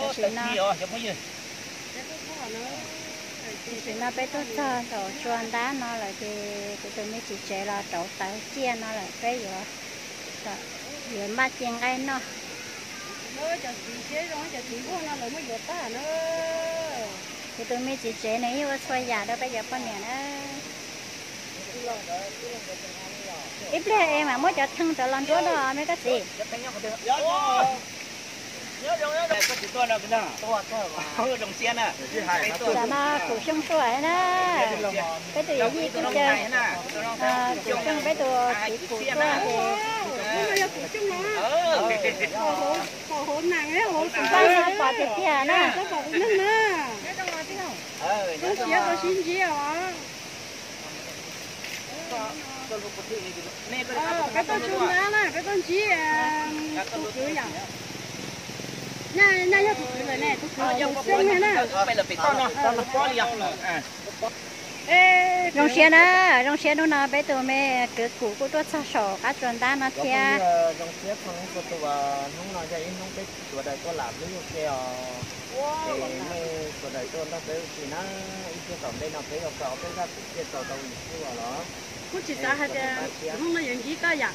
chỉ nó bé tốt cho đồ chuan đá nó là thì tụi mình chỉ chế là đồ tới chia nó là cái rồi mà chiên cái nó thì tụi mình chỉ chế này yêu xoay giả đó bây giờ con nhà nó ít lẽ em mà mới cho thằng cho lần trước đó mấy cái gì nhớ cái chỉ to nào cái nào to đồng xiên à là nó củ sung tuổi đó cái từ gì cũng chơi củ sung cái từ chỉ củ tuổi thì hổ nặng đấy hổ bao nhiêu quả thịt kia nè có bọc nước nữa có xía có xin gì à cái con chung đó là cái con chí tu cưới à nè nè cho tu cưới rồi nè tu cưới xinh thế nè rong xe nó là bây giờ mẹ cứ cũ của tôi sao sổ các chuẩn ta nó kia rong xe không có tôi nung nó vậy nung cáiตัวใดตัวหลับหรือแกthì mấyตัวใดตัวnó phải thì nó cái tổng đây nó phải học cái ra cái tàu tàu như vậy đó cũng chỉ ta hay là không nó dùng gì đó vậy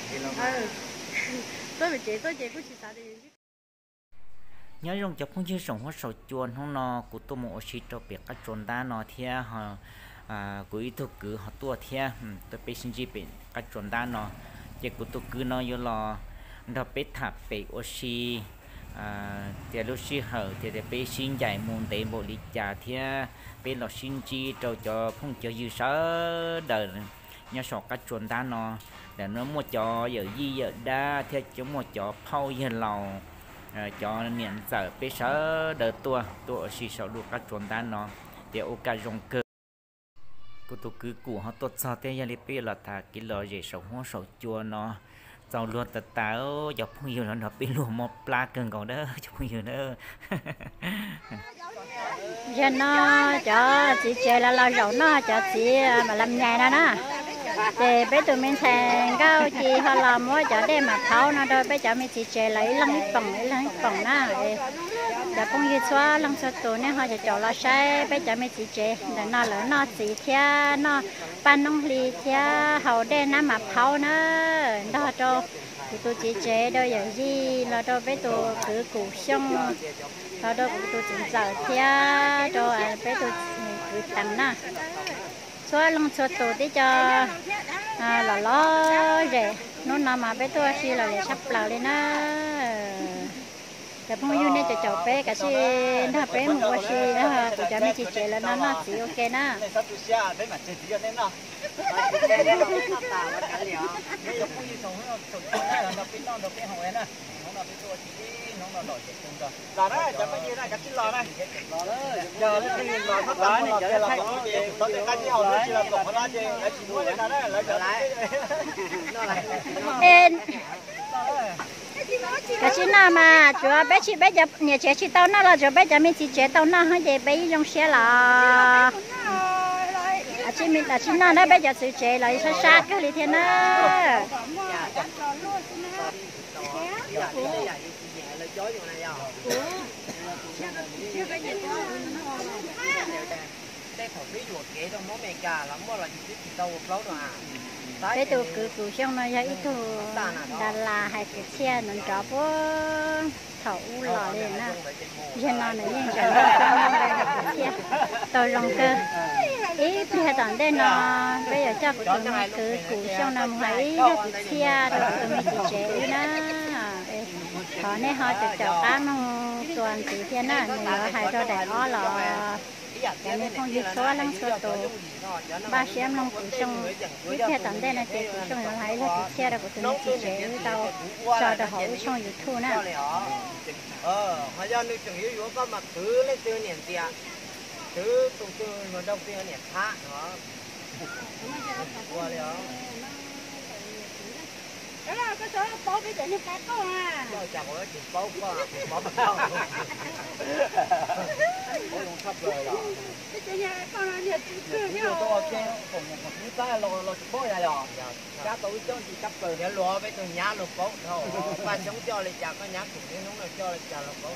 tôi chỉ cũng chỉ ta thì nhớ rong chụp không chưa sống hóa sầu chuồn không nó của tôi một xí cho việc các chuẩn ta nó thia họ của ý thức cứ họ tua thia tôi bị sinh bị các chuẩn ta nó chỉ của tôi cứ nó vô lò nó bị thạp bị oxy thì lúc xí hở thì bị sinh giải môn tế bộ lý trả thia bị lọ sinh chi cho không cho dư sở đời nhớ sọ các chuẩn ta nó để nó một cho giờ gì giờ đa theo chỗ một cho phao giờ lầu cho niệm giờ bây giờ đợt tua xí sọ được các chuẩn ta nó để ok rong cơ cô tôi cứ cụ họ tốt sao thế giờ bây là thà cái lò dễ sống hoa sầu chua nó giàu luôn tật táo dọc không nhiều nó bị lùa một pla cần còn đó chụp không nhiều nữa giờ nó cho chị chơi là lo rau nó cho chị mà làm ngày nó đó thì bây tụi mình thành cao chị họ làm mỗi cho để mà tháo nó đôi bây giờ mình chỉ chơi lấy lăng phẳng nó giờ cũng như xóa lăng xóa tụi này họ cho là sai bây giờ mình chỉ chơi để nó lỡ nó chỉ theo nó ban nông lì theo hậu đen nó mà tháo nó đó cho thì tôi chỉ chơi đôi giờ gì là đôi bây tụi cứ củ xong đó đôi tôi chỉ giờ theo rồi bây tôi cứ tặng nó xóa lông xóa tổ để cho là lo rẻ nó nằm mà bé tôi xí là để sắp lại lên á để phong yêu nên cho cháu bé cả xí nó bé một quả xí đó của cháu mấy chị chơi là nó chỉ ok na là đấy chẳng phải như này cái lò này giờ nó thì lò nó tắm lò cái lò nó cái cái gì hầu nó chỉ là tổng nó chỉ là chỉ nuôi là đấy là trở lại cái chị nào mà chúa bé chị bé giờ nhà trẻ chị tao nó là chúa bé giờ mình chị trẻ tao nó hay để bé dùng xe là chị mình là chị nào đấy bé giờ chị trẻ là sao sát cái gì thế nó cái tụ cứ xong nó ra ít tụ Đà Lạt hay cái xe nó chó bố thầu lò liền na giờ nó này nhưng cho nó xong cái xe tôi rong cơ ý thì tận đây nó bây giờ cho tụi mình cứ xong nó mấy cái xe rồi tụi mình chỉ chế na họ này họ chở cá nó toàn từ thiên na nó hay cho để nó là cái này không dứt xóa lăng xóa tổ ba xem lăng cũng xong với xe tận đây là chị cũng xong nó thấy là chị xe là của tụi chị chế tao cho được họ xong dứt thu nè họ do nước trồng yếu có mặt thứ lên tiêu niệm tiền thứ tụng tư nó đông tiêu niệm thả nó qua liền cái đó cái số bố cái chuyện như cái con à cho chồng nó chịu bố quá bố bắt đầu bố không sắp rồi đó cái chuyện như con là nhiệt cứ ví dụ tôi chơi cùng một những cái lo bố này rồi cá tôi cho chị cấp rồi để lo với tôi nhá lo bố thôi ba sống cho lại chả có nhá cùng những lúc nào cho lại chả lo bố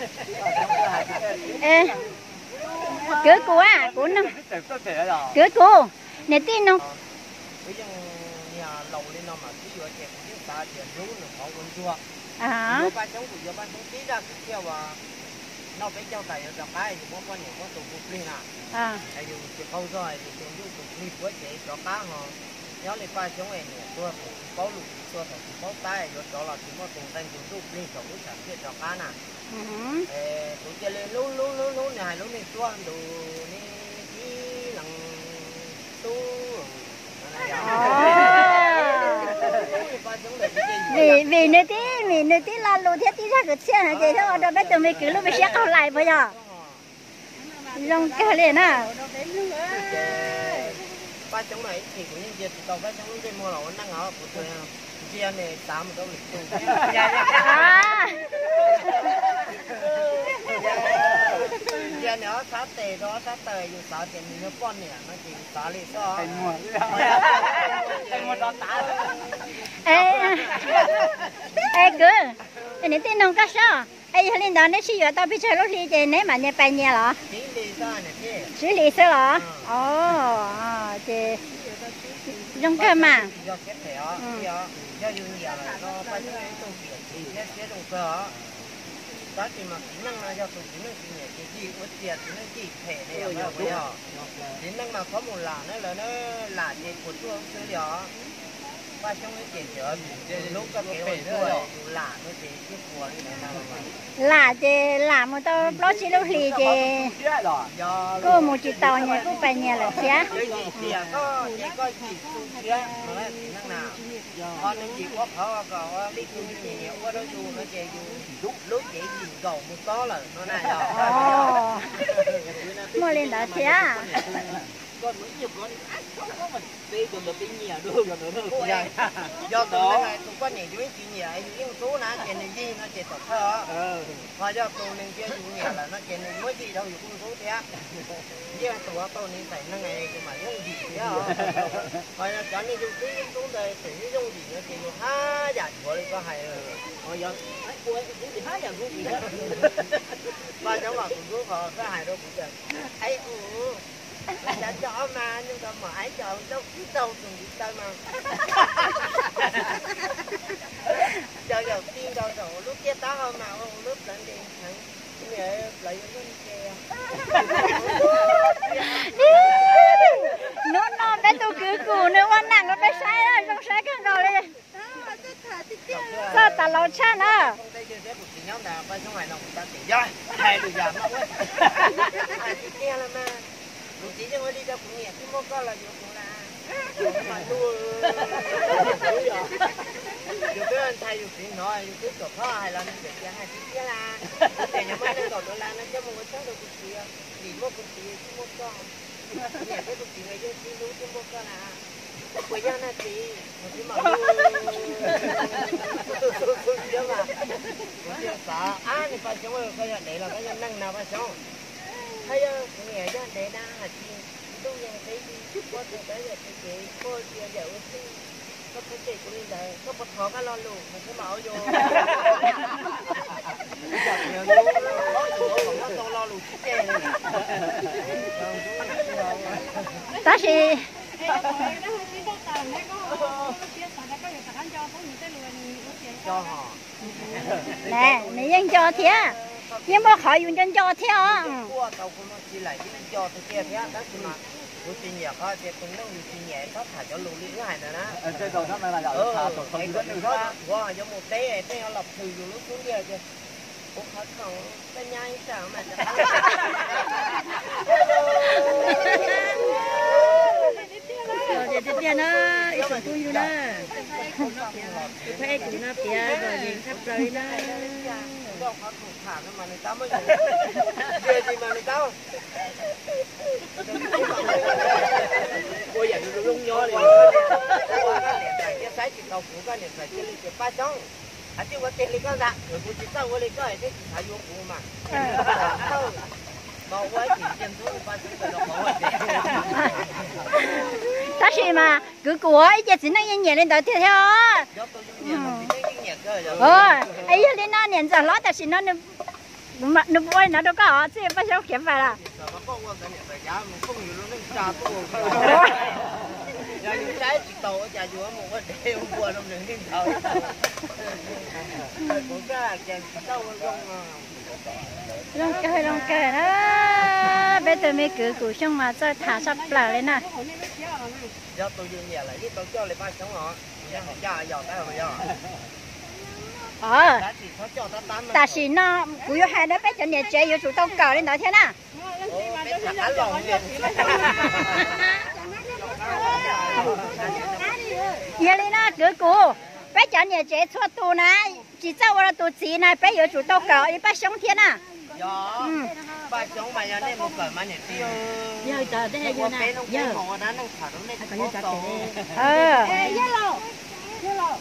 ê cứ cô à cô năm cứ cô nè tin không bây giờ nhà lầu lên nó mà cứ vừa chèn những ta chèn rú nó có quân chua à ba sống của ba sống tí ra cái theo và nó phải cho tài cho cái thì có con nhiều có tụ cục linh à hay dùng chỉ câu rồi thì dùng dùng cục linh với chế cho cá họ nhớ lên ba sống này nè tôi có lục tôi phải có tay rồi đó là chỉ có tụ danh dùng cục linh cho cái sản xuất cho cá nè tụ chơi lên lú này lú này tua đủ này chỉ lần tu vì nơi tí là lúa thiết tí ra cái xe này thì thôi đó bây giờ mình cứ lúc mình sẽ câu lại bây giờ dùng cái liền à ba chống này thì cũng như vậy thì tàu ba chống lúc mua lẩu năng ở của tôi chia này tám một đâu lịch chia nữa sát tề đó sát tề dùng sát tiền nó con nè nó chỉ sát đi sao mua đó tá ê cứ này tin nông cá sao ê lên đó nó chỉ ở tao biết chơi lúc đi chơi nếu mà nhà bay nhà lọ chỉ lì sao lọ ồ chị dùng cái mà do cái thẻ do dùng nhiều là nó phải dùng công việc thì sẽ dùng cơ đó thì mà kỹ năng là do tụi kỹ năng gì cái gì có tiền thì nó chỉ thể này ở bây giờ kỹ năng mà có một là nó là nó là gì của tôi không chơi đó ba trong cái tiền chở lúc các kiểu rồi là nó chỉ cái của là chị làm một tao lo chỉ lúc lì chị cô một chị tàu nhà cô bay nhà là xé có chỉ tu xé mà là kỹ năng nào con nó chỉ có có đi tu nhiều quá đó dù nó chỉ dù lúc chỉ nhìn cầu một có là nó này rồi mua lên đó xé con muốn chụp con mình đi còn được nhiều đưa còn nữa do tụi này tụi con nhiều chú chuyện nhiều những số nó chuyện này gì nó chuyện thật thơ và do tụi nên chơi chuyện nhiều là nó chuyện này mới gì đâu dùng số thế chứ tụi tôi nên phải năng ngày mà những gì thế và cho nên dùng cái số đây thì những gì nó chỉ dùng há giả của đi có hay rồi giờ cô ấy cũng chỉ há giả của gì đó và cháu bảo cũng có cái hài đâu cũng được ấy đã cho mà nhưng mà ấy cho đâu biết đâu từng biết đâu mà giờ đầu tiên đâu rồi lúc kia tao hơn mà lúc lên đi thằng lại cái kia nó bé tôi cứ cù nữa quan nặng nó bé sai rồi trong sai cái rồi đi sao ta lâu cha nữa không thấy chưa một nhóm nào ba số này nó cũng ta tiền rồi hay được giảm nó quá kia là mà lúc chỉ cho đi đâu cũng nhẹ chứ mua có là nhiều cũng là mà tôi dù cái anh thay dù chuyện nói dù cái cột khó hay là nên được hai tiếng là để nhà máy lên cột là nó cho một cái sáng được cột gì thì mua cột gì chứ mua con nhà cái cột gì này chứ đúng chứ mua con là bây giờ là chị mà mà chứ mà chưa sợ thì phải sống rồi coi để là cái năng nào phải sống thấy nghe cho để đa hạt chi tôi nghe thấy chút quá tôi tới là chị cô chị đều có cái chị của mình đây có một thọ cái lo luôn mình cứ mở vô nó lo luôn chứ chê này ta sẽ cho họ nè mày dân cho thế nhưng mà khỏi dùng chân cho theo qua tàu của nó chỉ lại cái cho tôi kia thế đó mà tôi xin nhờ coi thì tôi nói xin nhẹ có thả cho lùi cái này nè cái đầu năm nay là cái qua cho một té nó lọc từ dù lúc xuống kia chứ cũng hết còn cái nhai sao mà rồi thì tiền nó ít số tôi như đó tôi thấy cũng nó tiền rồi nhìn sắp rồi nó đâu có thủ thả nó mà người ta mới về gì mà người ta bây giờ nó lung nhỏ đi qua cái điện thoại cái sấy thì tàu phủ cái điện thoại cái cái ba chong à chứ có tiền lấy cái dạng rồi cũng chỉ tao có lấy cái thế chỉ thấy vô phủ mà bảo quá chỉ tiền số ba chong phải đọc bảo ta chỉ mà cứ của giờ chỉ năng nhẹ lên đó theo ấy lên nó nhện giờ lót ta chỉ nó nó vui nó đâu có chứ bây giờ kiếm phải là trái chỉ tàu ở nhà vừa một cái đeo vừa nó đừng đi tàu cũng cái chèn tàu long cơ đó bây giờ mấy cứ củ xong mà cho thả sắp lại lên nè do tôi dương nhà lại cái tôi cho lại ba sống họ giờ giờ tới rồi giờ ta chỉ nó củ yêu hai đứa bé cho nhà chơi yêu chủ tao cờ lên đó thế nè giờ lên nè cứ củ bé cho nhà chơi thua tù này chỉ cho vào tù chỉ này bé yêu chủ tao cờ đi ba sống thế nè ba sống mà giờ này một cờ mà nhỉ tiêu giờ chờ thế này giờ nè giờ họ đã đang thả nó lên có tổ yellow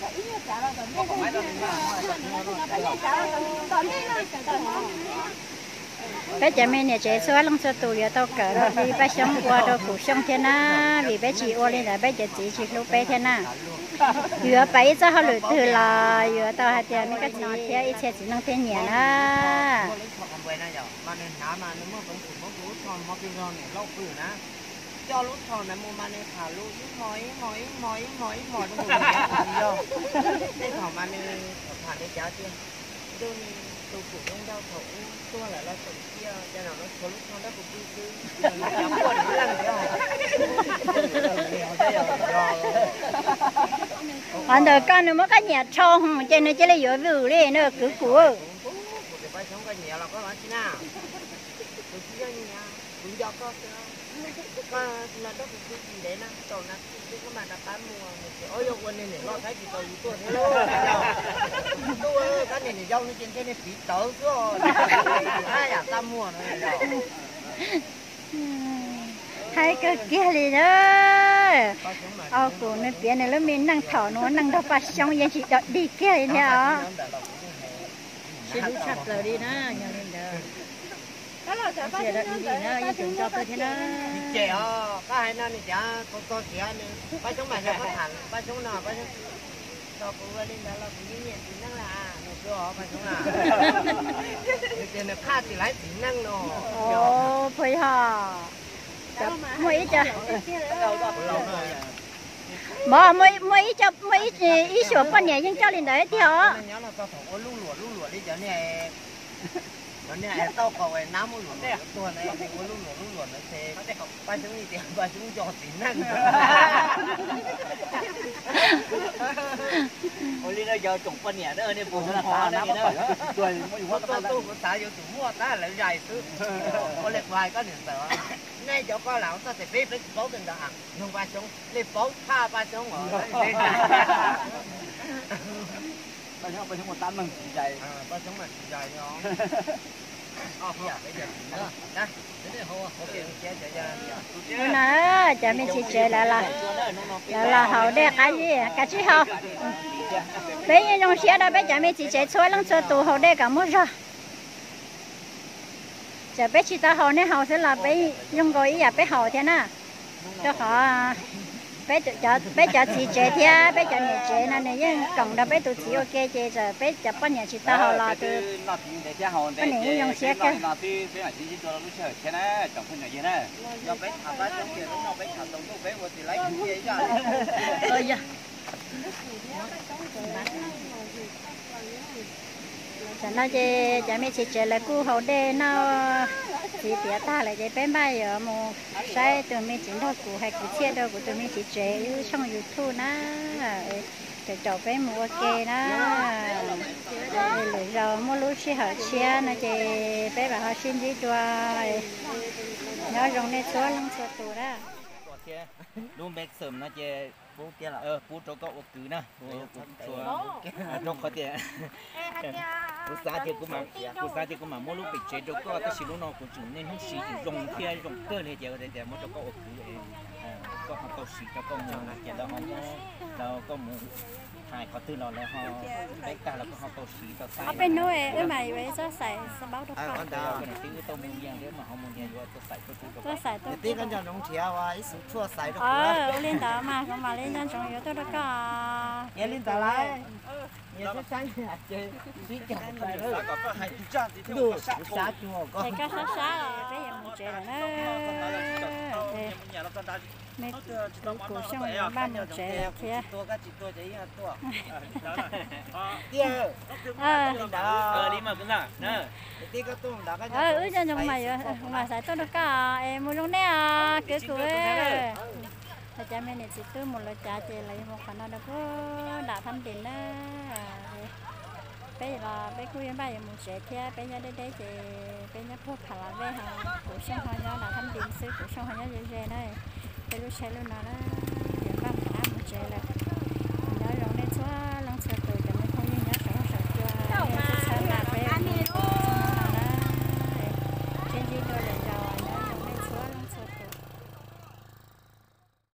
bé cha mẹ nhà trẻ xóa lông xóa tù giờ tao cỡ rồi vì bé sống qua đâu phụ sống thế na vì bé chỉ ô lên là bé chỉ lúc bé thế na vừa bé cho họ lựa từ là vừa tao hạt tiền mấy cái gì theo ít xe chỉ năng tiền nhẹ na cho lúc thò này mua mani thả lúc mỗi đúng không? Đây thò mani thả để trả tiền. Tôi phụ trong giao thổ tôi lại là thổ kia cho nào nó số lúc thò đó cũng cứ giảm qua để lăn cho anh đời con nó mới có nhà trông cho nên chỉ là vừa vừa lên nữa cứ của cái phải sống cái nhà là có nói thế nào tôi chỉ cho nhà cũng do có có là đó cũng gì đấy nè tàu nè cái mà đã bán mua ôi yêu quân này lo thấy gì tàu tôi thế luôn tôi cái này dâu nó trên thế này bị tớ rồi ai à ta mua rồi hai cái kia đi đó cô nó biển này nó mình năng thở nó năng đâu phát xong vậy chị đợi đi kia đi theo xin đủ sắp rồi đi đó nhà lên đó chị đã đi nữa như chúng cho tôi thế đó trẻ cái hai năm này chả có trẻ nữa ba chúng mày có thằng ba chúng nào ba chúng cho cô lên đó là cũng như nhận tính năng là một số họ ba chúng nào thì này pha thì lấy tính năng nó phải hả mấy cho mà mấy cho mấy ý số con nhẹ nhưng cho lên đấy theo nhớ là tao thổ lú lụa đi chỗ này này tao cầu về nám lụa tuần này thì có lú lụa nó sẽ ba chúng đi tiền ba chúng cho tính năng hồi đi đây giờ trồng phân nhẹ nữa nên buồn là phá nó đó rồi tôi cũng xả vô chủ mua ta lại dài thứ có lệch vài có điện sợ ngay chỗ coi lão ta sẽ biết lấy bố từng hàng không ba chúng lấy bố tha ba chúng ở ba chúng một tán mừng dài ba chúng mà dài nhỏ bây giờ nữa đây đến hồ ok chế chạy nè chả mình chỉ chơi là hậu đây cái gì hậu bây giờ trong xe đó bây giờ mình chỉ chơi xóa lăng xóa tù hậu đây cả một rồi giờ bây chỉ ta hậu này hậu sẽ là bây dùng gọi ý bây hậu thế nè cho họ bây giờ chỉ chơi thế bây giờ nhà chơi nè nhưng cộng đó bây tụi chỉ ok chơi giờ bây giờ bao nhiêu chỉ ta hậu là từ bây giờ dùng xe cái cho nó chơi chả mấy chơi là cú hậu đê nó chỉ tiệt ta lại chơi bên bay ở một sai tụi mình chỉ đâu cú hay cú chia đâu của tụi mình chỉ chơi trong YouTube na để chọn bên một ok na rồi mua lúa xí họ chia nó chơi bên bà họ xin gì cho nó rong lên số lăng số tù đó luôn bé sớm nó chơi bố kia là bố cho cậu cứ nè trong có tiền bố xa thì cũng mà mua lúc bị chế cho cậu cái xí lúc nào cũng chừng nên không xí dùng kia dùng cơ này giờ để mua cho cậu cứ có họ cậu xí cho cậu mua là tiền đó họ đâu có mua hai có tư nó là họ đấy cả là họ cậu xí tao sai bên nuôi ấy mày với cho xài sao báo được con không đào cái này tiếng tao mua giang nếu mà họ mua giang rồi tao xài cho xài tôi tí con cho nông chia và ít sự chua xài được lên đó mà không mà lên nhân trong yếu tôi đó cả nghe lên ta lại nghe sẽ sáng nhà chơi biết chặt lại đó đủ sát chua con thì cái sát là bây giờ một trẻ rồi đó mấy cụ xong rồi ba một trẻ thì đi mà cũng là tí có tung đã cái ơi cho chúng mày mà xài tôi đó cả em mua lúc nè cứ cười thì cha mẹ này chỉ cứ một lời trả chị lấy một phần nào đó có đã thăm tiền đó bây giờ bây cô yên bây giờ một trẻ theo bây giờ đây chị bây giờ phố khá là về hàng của sông hoa nhớ là thăm tiền sư của sông hoa nhớ dễ dễ này bây lúc xe luôn nào đó